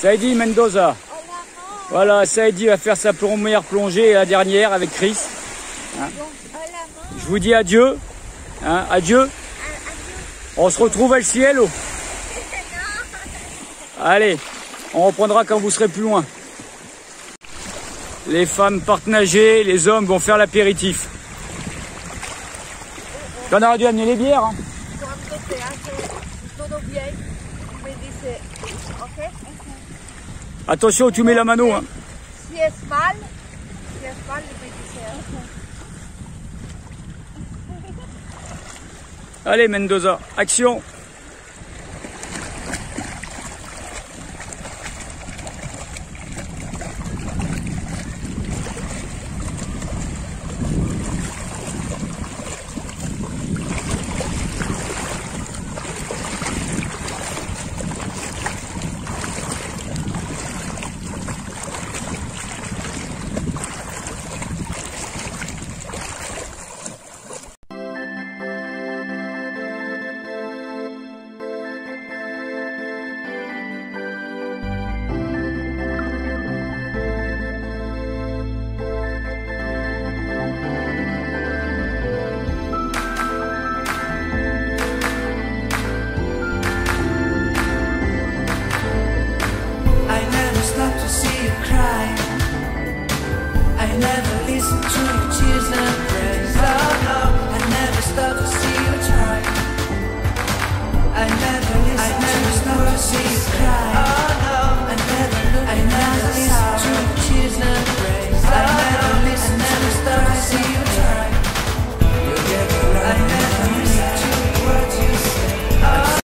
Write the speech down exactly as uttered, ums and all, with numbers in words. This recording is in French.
Saïdi Mendoza. Voilà, Saïdi va faire sa première plongée, la dernière avec Chris. Hein. Je vous dis adieu. Hein, adieu. On se retrouve à le cielo. Allez, on reprendra quand vous serez plus loin. Les femmes partent nager, les hommes vont faire l'apéritif. On aurait dû amener les bières. Hein. Attention, tu mets la mano. Hein. Si es mal, si es mal, le Allez Mendoza, action!